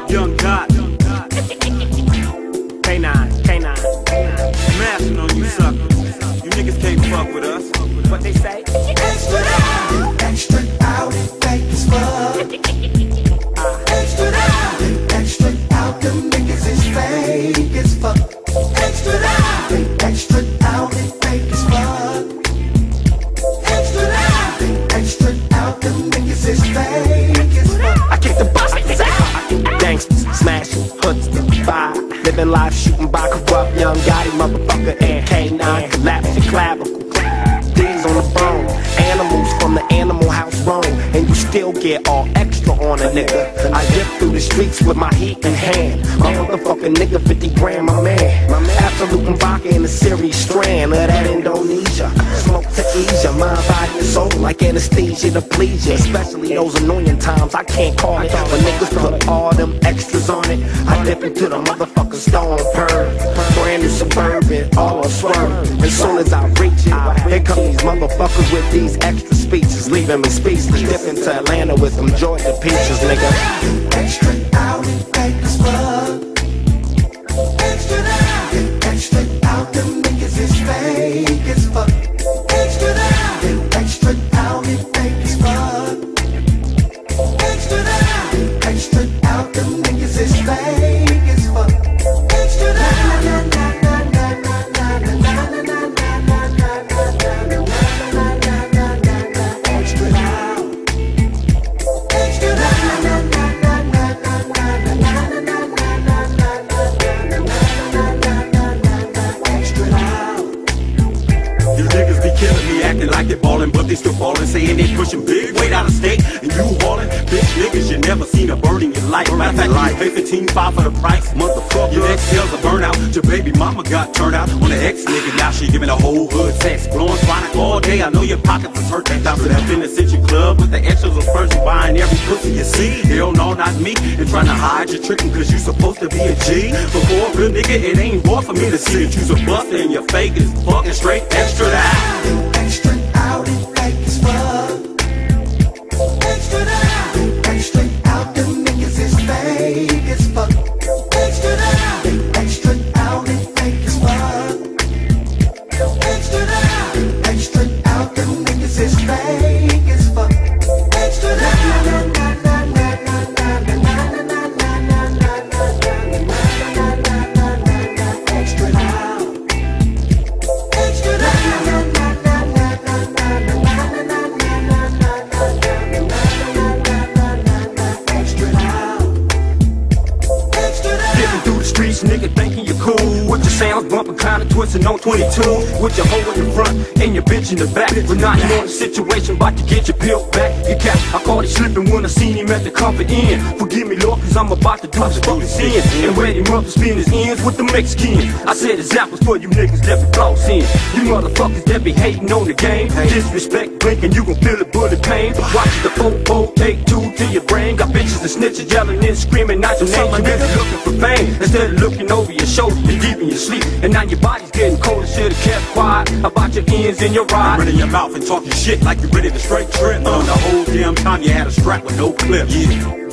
Young God. K9. Smashing on you suckers. You niggas can't fuck with us. What they say? Extra out, extra out, fake as fuck. Extra out, them niggas is fake as fuck. Extra out, fake as fuck. Extra out, them niggas is fake as fuck. I kick the busters out. Gangsters, smashing, hoods to fire. Living life, shooting by corrupt young Gotti, motherfucker, and K9 collapsing clavicle. D's on the bone, animals from the animal house roam, and you still get all extra on a nigga. I dip through the streets with my heat in hand. My motherfucking nigga, 50 grand, my man. Absolute vodka in a series strand of that Indonesia. Smoke to ease your mind, body, and soul like anesthesia to please you. Especially those annoying times I can't call it. When niggas put all them extras on it, I dip into the motherfucking stone perv. Brand new Suburban, all on swerve. As soon as I reach it, here come these motherfuckers with these extra speeches, leaving me speechless. Dip into Atlanta with them Georgia peaches, nigga. Extra out, fake as fuck. Extra out, them niggas is fake as fuck. Extra out, fake as fuck. Extra out, them niggas is fake as fuck. Extra out. Killing me, acting like they ballin', but they still fallin', saying they pushing big weight out of state, and you haulin'. Bitch niggas, you never seen a bird in your life. Matter of fact, you pay 15.5 for the price, motherfucker. Your ex sales a burnout. Your baby mama got turned out on the ex nigga. Now she giving the whole hood sex, blowing chronic all day. I know your pockets is hurt. Down to that Vincent club with the extras of first, you buying every pussy you see. Hell no, not me. And trying to hide your trickin' cause you supposed to be a G. But for a real nigga, it ain't hard for me to see that you's a buster and your fake is fucking straight extra out. Extra out, fake as fuck. Extra out, them niggas is fake as fuck. Extra out, fake as fuck. Extra out, them niggas is fake as fuck. Extra out. Nigga thinking you're cool with your sounds bumping, kinda twisting on 22 with your hoe in the front and your bitch in the back. But now you know the situation, about to get your pill back. You cap, I caught it slipping when I seen him at the Comfort Inn. Forgive me, Lord, cause I'm about to do some fucking sin and ready him up to spin his ends with the Mexican. I said it's apples for you niggas that be floss in. You motherfuckers that be hating on the game. Disrespect blinking, you gon' feel the bullet pain. Watch the 4-4, take 2 to your brain. Got bitches and snitches yelling and screaming out your name. You niggas looking for fame instead of looking over your shoulder, you're deep in your sleep, and now your body's getting colder. Should've kept quiet about your ends and your ride. Running your mouth and talking shit like you're ready to straight trip. The whole damn time you had a strap with no clip. Yeah.